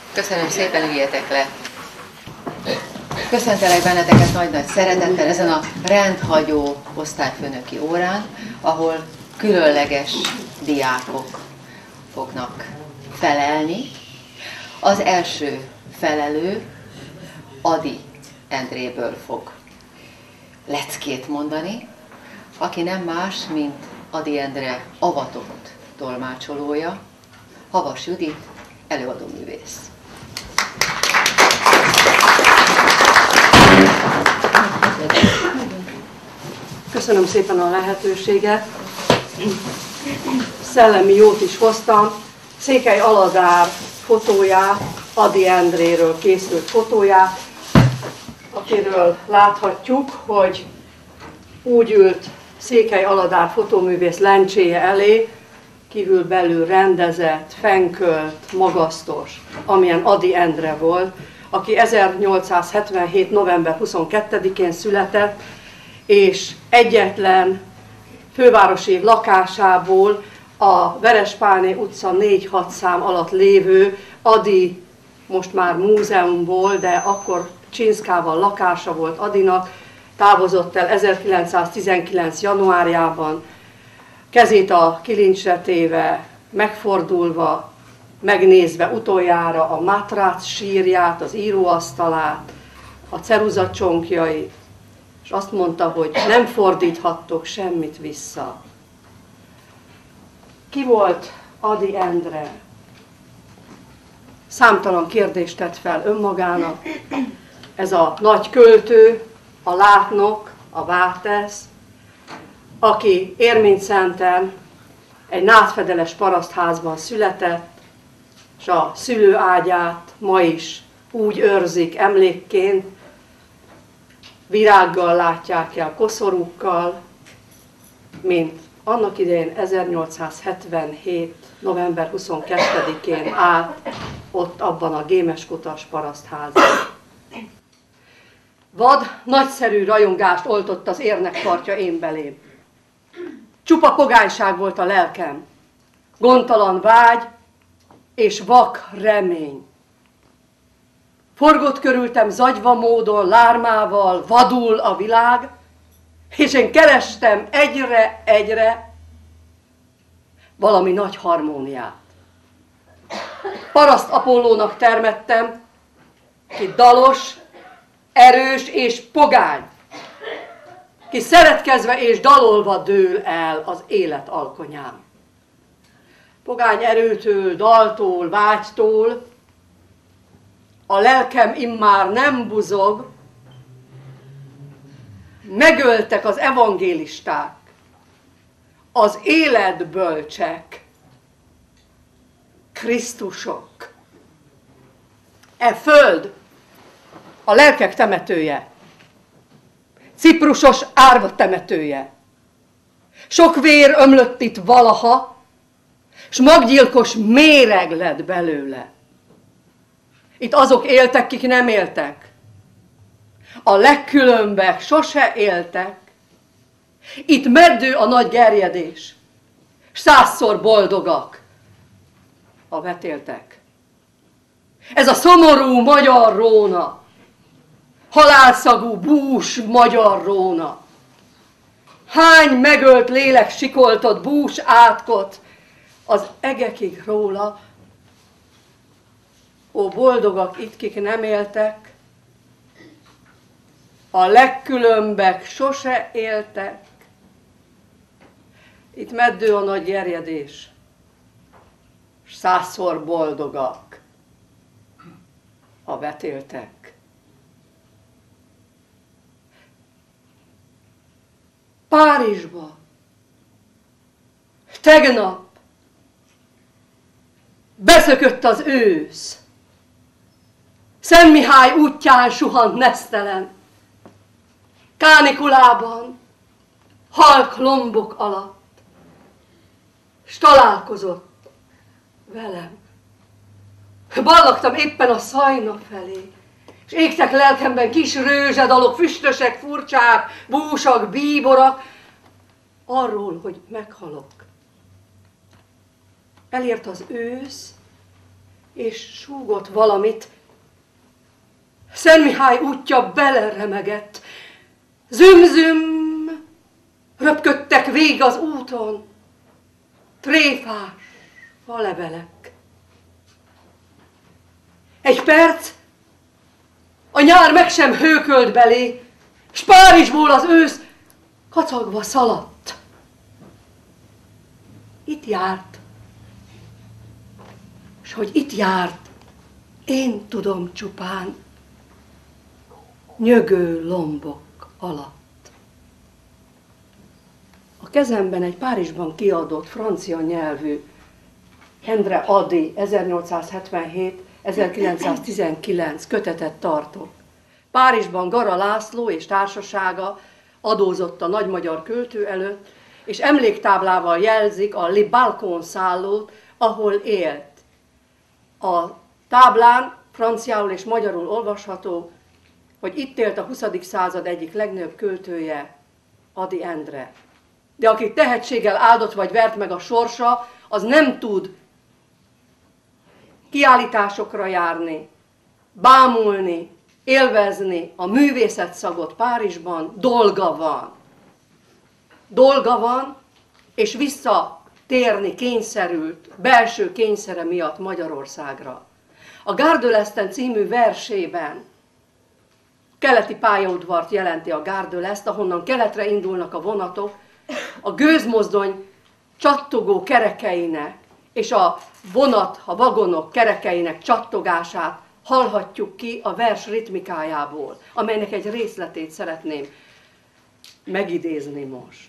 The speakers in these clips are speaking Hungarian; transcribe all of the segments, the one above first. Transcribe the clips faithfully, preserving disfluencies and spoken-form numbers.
Köszönöm szépen, üljetek le! Köszöntelek benneteket nagy-nagy szeretettel ezen a rendhagyó osztályfőnöki órán, ahol különleges diákok fognak felelni. Az első felelő Ady Endréből fog leckét mondani, aki nem más, mint Ady Endre avatott tolmácsolója, Havas Judit, előadóművész. Köszönöm szépen a lehetőséget. Szellemi jót is hoztam. Székely Aladár fotóját, Ady Endréről készült fotóját, akiről láthatjuk, hogy úgy ült Székely Aladár fotóművész lencséje elé, kívül belül rendezett, fenkölt, magasztos, amilyen Ady Endre volt, aki ezernyolcszázhetvenhét. november huszonkettedikén született, és egyetlen fővárosi lakásából a Verespálné utca négy-hat szám alatt lévő Ady, most már múzeumból, de akkor Csinszkával lakása volt Adynak, távozott el ezerkilencszáztizenkilenc. januárjában, kezét a kilincsre téve, megfordulva, megnézve utoljára a mátrác sírját, az íróasztalát, a ceruza csonkjait, és azt mondta, hogy nem fordíthattok semmit vissza. Ki volt Ady Endre? Számtalan kérdést tett fel önmagának. Ez a nagy költő, a látnok, a vártesz, aki Érményszenten egy nádfedeles parasztházban született, és a szülőágyát ma is úgy őrzik emlékként, virággal látják el, koszorúkkal, mint annak idején ezernyolcszázhetvenhét. november huszonkettedikén állt ott abban a gémeskutas parasztházban. Vad, nagyszerű rajongást oltott az érnektartja én belém. Csupa pogányság volt a lelkem, gondtalan vágy és vak remény. Forgott körültem zagyva módon, lármával, vadul a világ, és én kerestem egyre-egyre valami nagy harmóniát. Paraszt Apollónak termettem, ki dalos, erős és pogány, ki szeretkezve és dalolva dől el az élet alkonyán. Pogány erőtől, daltól, vágytól a lelkem immár nem buzog, megöltek az evangélisták, az életbölcsek, Krisztusok. E föld a lelkek temetője, ciprusos árva temetője. Sok vér ömlött itt valaha, s maggyilkos méreg lett belőle. Itt azok éltek, kik nem éltek. A legkülönbek sose éltek. Itt meddő a nagy gerjedés, s százszor boldogak a vetéltek. Ez a szomorú magyar róna, halálszagú bús magyar róna. Hány megölt lélek sikoltott bús átkot az egekig róla. Ó, boldogak itt, kik nem éltek, a legkülönbek sose éltek. Itt meddő a nagy gerjedés, s százszor boldogak a vetéltek. Párizsba tegnap beszökött az ősz. Szent Mihály útján suhant nesztelen, kánikulában, halk lombok alatt, s találkozott velem. Ballagtam éppen a Szajna felé, és égtek lelkemben kis rőzsedalok, füstösek, furcsák, búsak, bíborak, arról, hogy meghalok. Elért az ősz, és súgott valamit. Szent Mihály útja beleremegett. Züm-züm, röpködtek végig az úton, tréfás falevelek. Egy perc, a nyár meg sem hőkölt belé, s Párizsból az ősz kacagva szaladt. Itt járt, s hogy itt járt, én tudom csupán, nyögő lombok alatt. A kezemben egy Párizsban kiadott francia nyelvű Endre Ady ezernyolcszázhetvenhét ezerkilencszáztizenkilenc kötetet tartok. Párizsban Gara László és társasága adózott a nagymagyar költő előtt, és emléktáblával jelzik a Le Balcon szállót, ahol élt. A táblán franciául és magyarul olvasható, hogy itt élt a huszadik század egyik legnagyobb költője, Ady Endre. De aki tehetséggel áldott vagy vert meg a sorsa, az nem tud kiállításokra járni, bámulni, élvezni a művészet szagot Párizsban. Dolga van. Dolga van, és visszatérni kényszerült, belső kényszere miatt Magyarországra. A Gare de l'Est című versében keleti pályaudvart jelenti a Gare de l'Est, ahonnan keletre indulnak a vonatok, a gőzmozdony csattogó kerekeinek és a vonat, a vagonok kerekeinek csattogását hallhatjuk ki a vers ritmikájából, amelynek egy részletét szeretném megidézni most.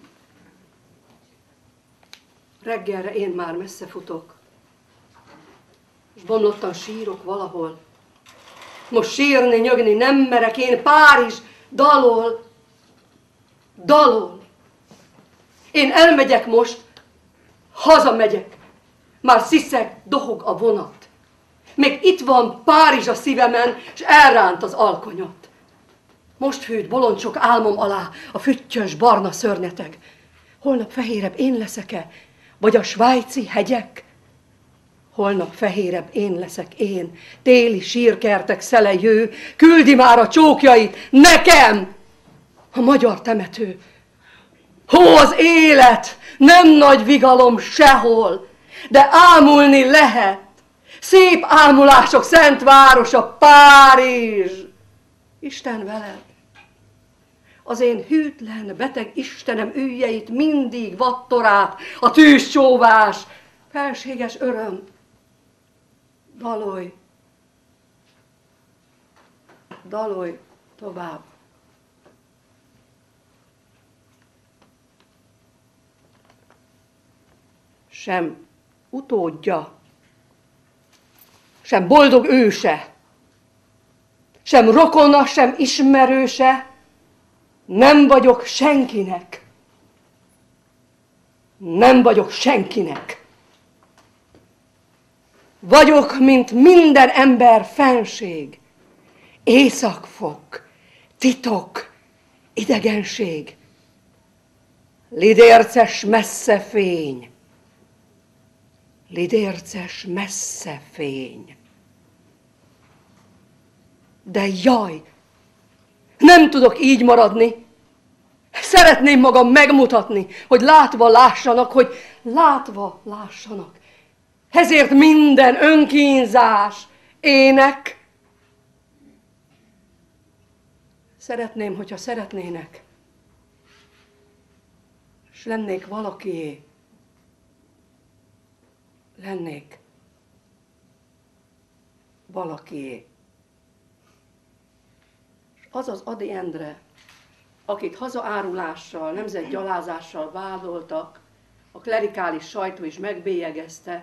Reggelre én már messze futok, és bomlottan sírok valahol. Most sírni, nyögni nem merek, én Párizs dalol, dalol. Én elmegyek most, hazamegyek, már sziszeg, dohog a vonat. Még itt van Párizs a szívemen, és elránt az alkonyat. Most hűt bolondsok álmom alá a füttyös barna szörnyeteg. Holnap fehérebb én leszek-e, vagy a svájci hegyek? Holnap fehérebb én leszek én, téli sírkertek szelejő, küldi már a csókjait nekem, a magyar temető. Hó, az élet, nem nagy vigalom sehol, de ámulni lehet. Szép ámulások szent városa, Párizs. Isten veled. Az én hűtlen, beteg Istenem ügyeit mindig vattorát, a tűzcsóvás, felséges öröm. Dalolj, dalolj tovább. Sem utódja, sem boldog őse, sem rokona, sem ismerőse, nem vagyok senkinek. Nem vagyok senkinek. Vagyok, mint minden ember fenség, északfok, titok, idegenség, lidérces messze fény, lidérces messze fény. De jaj, nem tudok így maradni. Szeretném magam megmutatni, hogy látva lássanak, hogy látva lássanak. Ezért minden önkínzás, ének. Szeretném, hogyha szeretnének, és lennék valakié. Lennék valakié. És az az Ady Endre, akit hazaárulással, nemzetgyalázással vádoltak, a klerikális sajtó is megbélyegezte,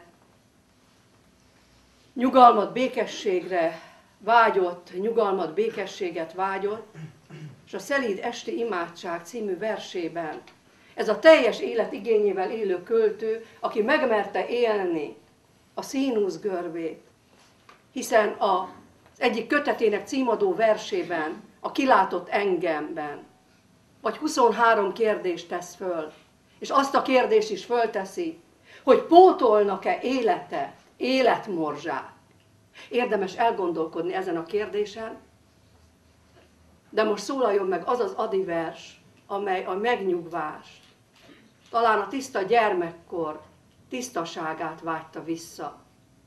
nyugalmat, békességre vágyott, nyugalmat, békességet vágyott, és a Szelíd esti imádság című versében ez a teljes élet igényével élő költő, aki megmerte élni a színuszgörbét, hiszen az egyik kötetének címadó versében, a Kilátott engemben, vagy huszonhárom kérdést tesz föl, és azt a kérdést is fölteszi, hogy pótolnak-e életet életmorzsát. Érdemes elgondolkodni ezen a kérdésen, de most szólaljon meg az az Ady vers, amely a megnyugvást, talán a tiszta gyermekkor tisztaságát vágyta vissza.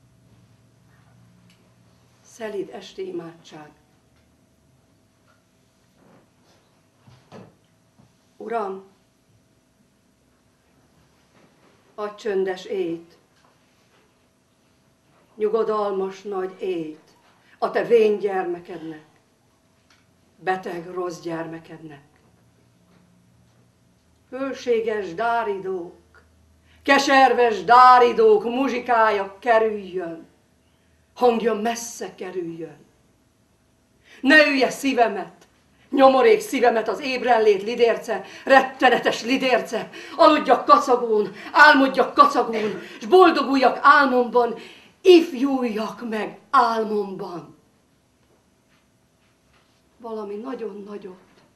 Szelíd esti imádság. Uram, adj csöndes ét, nyugodalmas nagy ét a te vén gyermekednek, beteg rossz gyermekednek. Hőséges dáridók, keserves dáridók muzsikája kerüljön, hangja messze kerüljön. Ne ülje szívemet, nyomorék szívemet az ébrenlét lidérce, rettenetes lidérce, aludjak kacagón, álmodjak kacagón, s boldoguljak álmomban, ifjúljak meg álmomban. Valami nagyon nagyot,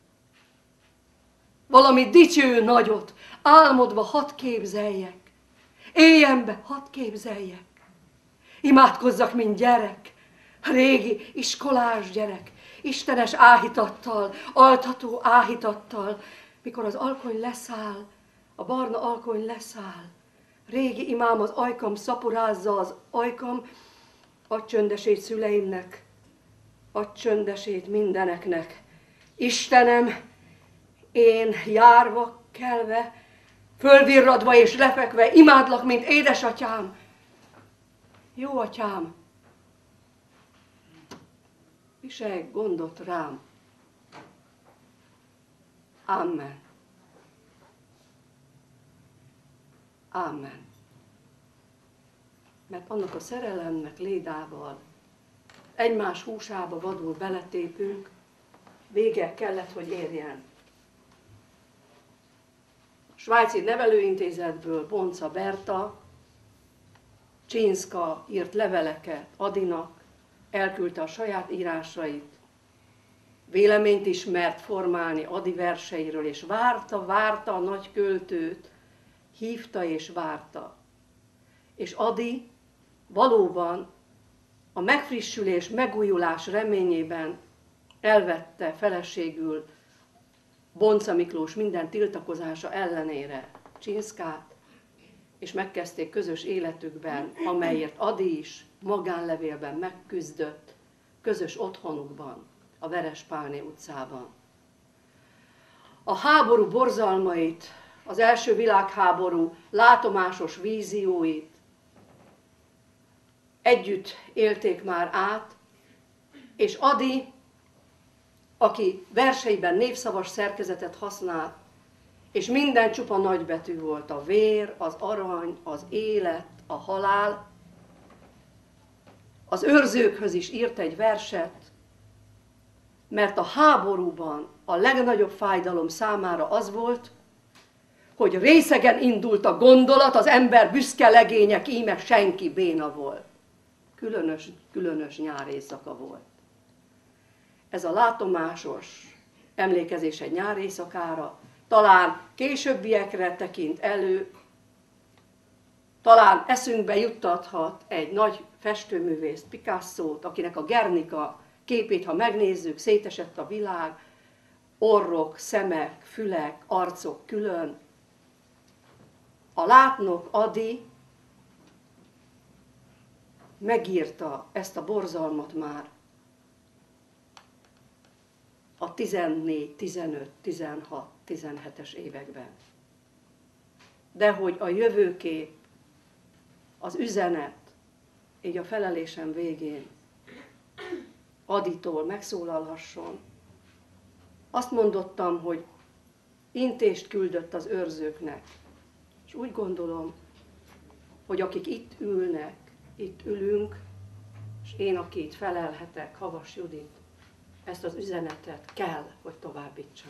valami dicső nagyot álmodva hadd képzeljek, éjjenbe hadd képzeljek. Imádkozzak, mint gyerek, régi iskolás gyerek, istenes áhítattal, altató áhítattal, mikor az alkony leszáll, a barna alkony leszáll. Régi imám az ajkam szaporázza az ajkam, adj csöndesét szüleimnek, adj csöndesét mindeneknek. Istenem, én járva, kelve, fölvirradva és lefekve imádlak, mint édesatyám. Jó atyám, viselj gondot rám. Amen. Amen. Mert annak a szerelemnek lédával egymás húsába vadul beletépünk, vége kellett, hogy érjen. A svájci nevelőintézetből Bonca Berta, Csinszka írt leveleket Adynak, elküldte a saját írásait, véleményt is mert formálni Ady verseiről, és várta, várta a nagy költőt, hívta és várta. És Ady valóban a megfrissülés, megújulás reményében elvette feleségül Bonca Miklós minden tiltakozása ellenére Csinszkát, és megkezdték közös életükben, amelyért Ady is magánlevélben megküzdött, közös otthonukban, a Verespálné utcában. A háború borzalmait, az első világháború látomásos vízióit együtt élték már át, és Ady, aki verseiben névszavas szerkezetet használt, és minden csupa nagybetű volt, a vér, az arany, az élet, a halál, az őrzőkhöz is írt egy verset, mert a háborúban a legnagyobb fájdalom számára az volt, hogy részegen indult a gondolat, az ember büszke legények, íme senki béna volt. Különös, különös nyárészaka volt. Ez a látomásos emlékezés egy nyárészakára, talán későbbiekre tekint elő, talán eszünkbe juttathat egy nagy festőművészt, Picassót, akinek a Guernica képét, ha megnézzük, szétesett a világ, orrok, szemek, fülek, arcok külön. A látnok Ady megírta ezt a borzalmat már a tizennégy, tizenöt, tizenhat, tizenhetes években. De hogy a jövőkép, az üzenet, így a felelésem végén Adytól megszólalhasson, azt mondottam, hogy intést küldött az őrzőknek. És úgy gondolom, hogy akik itt ülnek, itt ülünk, és én, aki itt felelhetek, Havas Judit, ezt az üzenetet kell, hogy továbbítsam.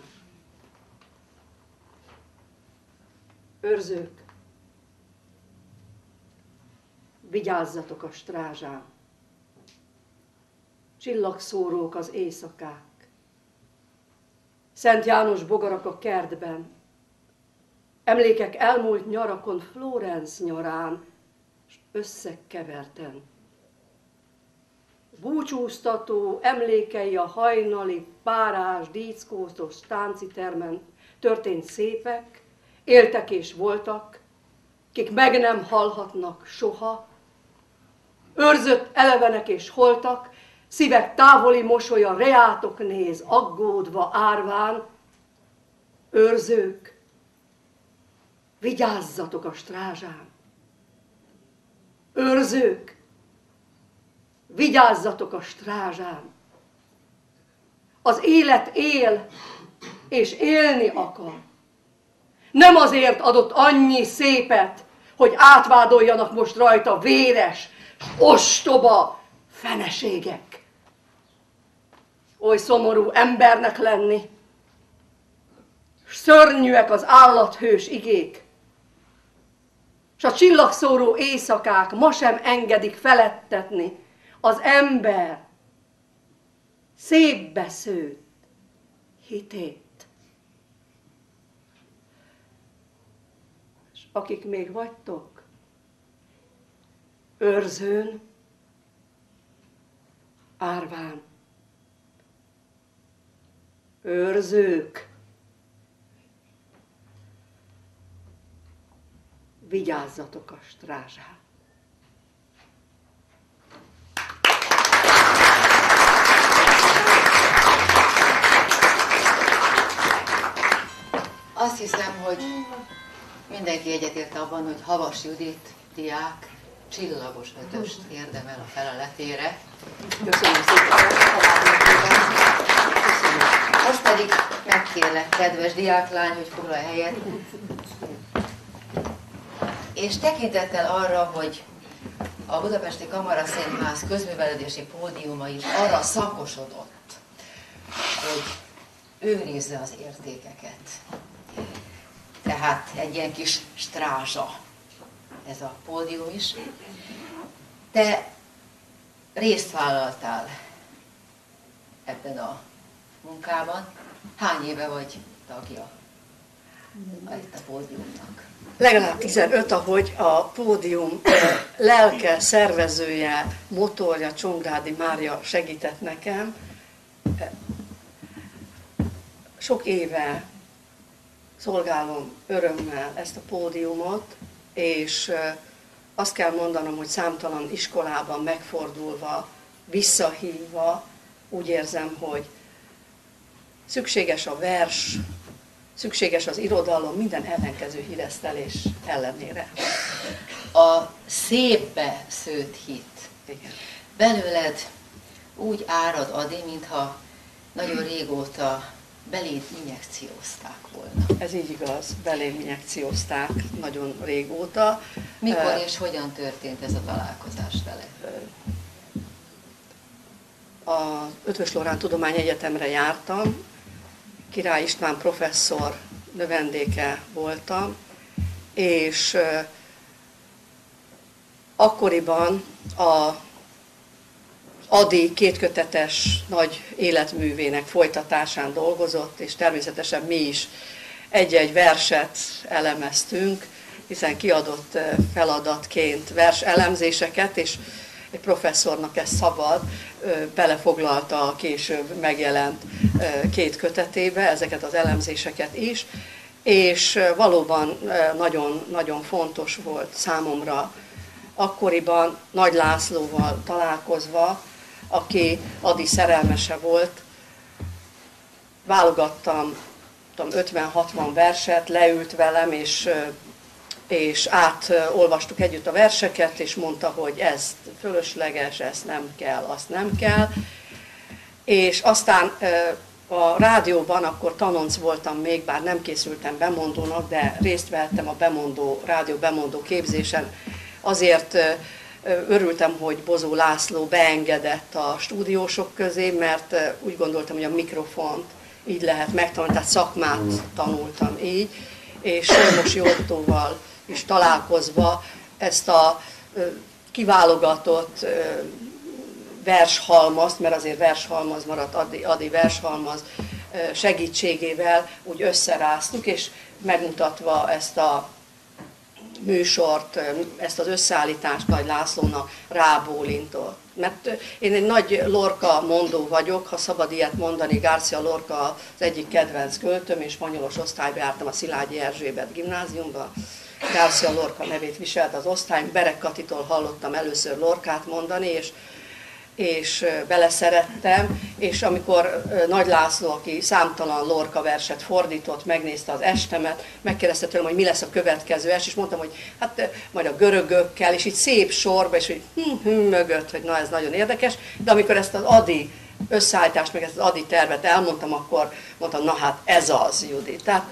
Őrzők, vigyázzatok a strázsán, csillagszórók az éjszakák, Szent János bogarak a kertben, emlékek elmúlt nyarakon, Florence nyarán, összekeverten. Búcsúztató emlékei a hajnali, párás, díszkóztos tánci termen történt szépek, éltek és voltak, kik meg nem halhatnak soha, őrzött elevenek és holtak, szívek távoli mosolya reátok néz, aggódva, árván, őrzők, vigyázzatok a strázsán. Őrzők, vigyázzatok a strázsán. Az élet él, és élni akar. Nem azért adott annyi szépet, hogy átvádoljanak most rajta véres, ostoba feneségek. Oly szomorú embernek lenni, s szörnyűek az állathős igék, s a csillagszóró éjszakák ma sem engedik felettetni az ember szépbe szőtt hitét. És akik még vagytok, őrzőn, árván, őrzők, vigyázzatok a strázsán. Azt hiszem, hogy mindenki egyetért abban, hogy Havas Judit diák csillagos ötöst érdemel a feleletére. Köszönöm szépen! Most pedig megkérlek, kedves diáklány, hogy foglalj helyet. És tekintettel arra, hogy a Budapesti Kamaraszínház közművelődési pódiuma is arra szakosodott, hogy őrizze az értékeket. Tehát egy ilyen kis strázsa ez a pódium is. Te részt vállaltál ebben a munkában. Hány éve vagy tagja itt a pódiumnak? Legalább tizenöt, ahogy a pódium lelke, szervezője, motorja, Csongrádi Mária segített nekem. Sok éve szolgálom örömmel ezt a pódiumot, és azt kell mondanom, hogy számtalan iskolában megfordulva, visszahívva, úgy érzem, hogy szükséges a vers, szükséges az irodalom, minden ellenkező híresztelés ellenére. A szépbe szőtt hit. Igen. Belőled úgy árad, Adi, mintha nagyon régóta beléd injekciózták volna. Ez így igaz, belém injekciózták nagyon régóta. Mikor Uh, és hogyan történt ez a találkozás vele? A Eötvös Loránd Tudományegyetemre jártam, Király István professzor növendéke voltam, és uh, akkoriban a Adi kétkötetes nagy életművének folytatásán dolgozott, és természetesen mi is egy-egy verset elemeztünk, hiszen kiadott feladatként vers elemzéseket, és egy professzornak ez szabad, belefoglalta a később megjelent két kötetébe ezeket az elemzéseket is, és valóban nagyon, nagyon fontos volt számomra akkoriban Nagy Lászlóval találkozva, aki Adi szerelmese volt, válogattam ötven-hatvan verset, leült velem, és, és átolvastuk együtt a verseket, és mondta, hogy ez fölösleges, ezt nem kell, azt nem kell. És aztán a rádióban, akkor tanonc voltam még, bár nem készültem bemondónak, de részt vettem a bemondó, rádió bemondó képzésen. Azért örültem, hogy Bozó László beengedett a stúdiósok közé, mert úgy gondoltam, hogy a mikrofont így lehet megtanulni, tehát szakmát tanultam így, és Solmos Jottóval is találkozva ezt a kiválogatott vershalmazt, mert azért vershalmaz maradt, Adi, Adi vershalmaz segítségével úgy összeráztuk, és megmutatva ezt a műsort, ezt az összeállítást Nagy Lászlónak rábólintott. Mert én egy nagy Lorca mondó vagyok, ha szabad ilyet mondani, García Lorca az egyik kedvenc költőm, és spanyolos osztályba jártam a Szilágyi Erzsébet gimnáziumba. García Lorca nevét viselt az osztály, Berek Katitól hallottam először Lorcát mondani, és és beleszerettem, és amikor Nagy László, aki számtalan Lorca verset fordított, megnézte az estemet, megkérdezte tőlem, hogy mi lesz a következő est, és mondtam, hogy hát majd a görögökkel, és így szép sorba, és hogy hm, hm, mögött, hogy na ez nagyon érdekes, de amikor ezt az Adi összeállítást, meg ezt az Adi tervet elmondtam, akkor mondtam, na hát ez az, Judi. Tehát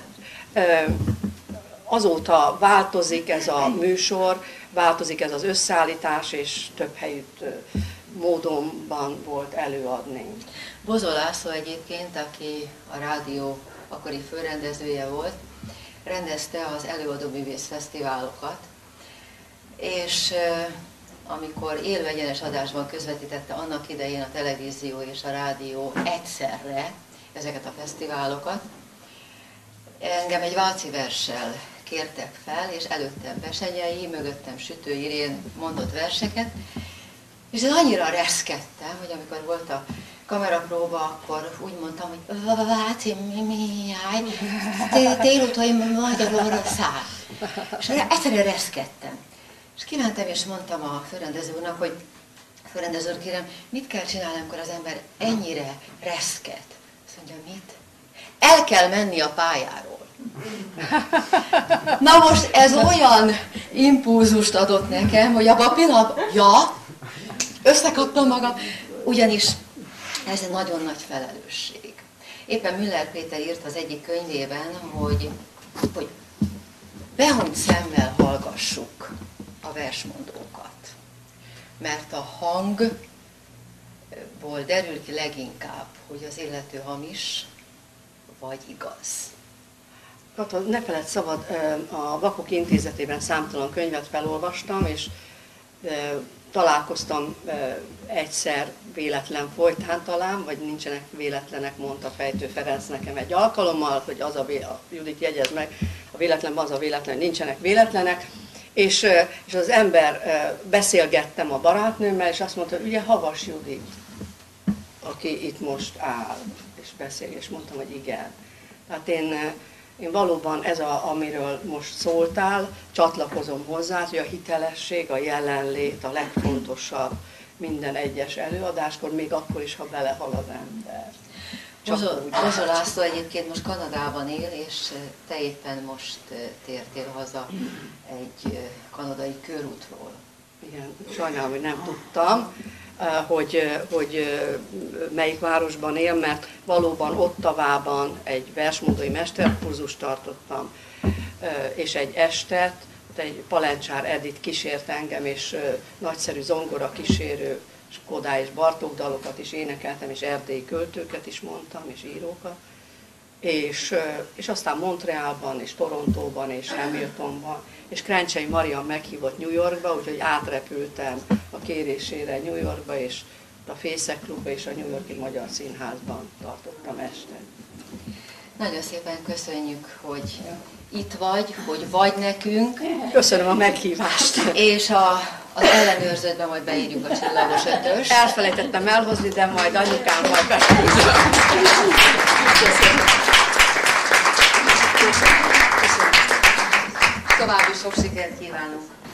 azóta változik ez a műsor, változik ez az összeállítás, és több helyütt módonban volt előadni. Bozó László egyébként, aki a rádió akkori főrendezője volt, rendezte az előadóművész fesztiválokat, és amikor élő egyenes adásban közvetítette annak idején a televízió és a rádió egyszerre ezeket a fesztiválokat, engem egy váci verssel kértek fel, és előttem Besenyei, mögöttem Sütő Irén mondott verseket, és ez annyira reszkedtem, hogy amikor volt a kamerapróba, akkor úgy mondtam, hogy Váci, mi, mi, jaj, délután magyarul száll. És egyszerűen reszkedtem. És kimentem és mondtam a főrendező úrnak, hogy főrendező úr, kérem, mit kell csinálni, amikor az ember ennyire reszked? Azt mondja, mit? El kell menni a pályáról. Na most ez olyan impulzust adott nekem, hogy abban a pillanatban, ja, összekaptam magam, ugyanis ez egy nagyon nagy felelősség. Éppen Müller Péter írt az egyik könyvében, hogy, hogy behunyt szemmel hallgassuk a versmondókat, mert a hangból derül ki leginkább, hogy az illető hamis vagy igaz. Kata, ne feledd szabad, a Vakok Intézetében számtalan könyvet felolvastam, és találkoztam egyszer véletlen folytán talán, vagy nincsenek véletlenek, mondta Fejtő Ferenc nekem egy alkalommal, hogy az a, a Judit jegyez meg, a véletlenben az a véletlen, hogy nincsenek véletlenek, és, és az ember, beszélgettem a barátnőmmel, és azt mondta, hogy ugye Havas Judit, aki itt most áll, és beszél, és mondtam, hogy igen. Tehát én, én valóban ez, a, amiről most szóltál, csatlakozom hozzá, hogy a hitelesség, a jelenlét a legfontosabb minden egyes előadáskor, még akkor is, ha belehal az ember. Bozó László egyébként most Kanadában él, és te éppen most tértél haza egy kanadai körútról. Igen, sajnálom, hogy nem tudtam, hogy, hogy melyik városban él, mert valóban Ottawában egy versmondói mesterkurzust tartottam, és egy estet, egy Palencsár Edith kísért engem, és nagyszerű zongora kísérő, Kodály és Bartók dalokat is énekeltem, és erdélyi költőket is mondtam, és írókat. És, és aztán Montrealban, és Torontóban, és Hamiltonban, és Krencsei Marian meghívott New Yorkba, úgyhogy átrepültem a kérésére New Yorkba, és a Fészek Klubba és a New Yorki Magyar Színházban tartottam este. Nagyon szépen köszönjük, hogy itt vagy, hogy vagy nekünk. Köszönöm a meghívást. És a, az ellenőrzőtben majd beírjuk a csillagos ötös. Elfelejtettem elhozni, de majd anyukám majd beírjuk. További sok sikert kívánunk!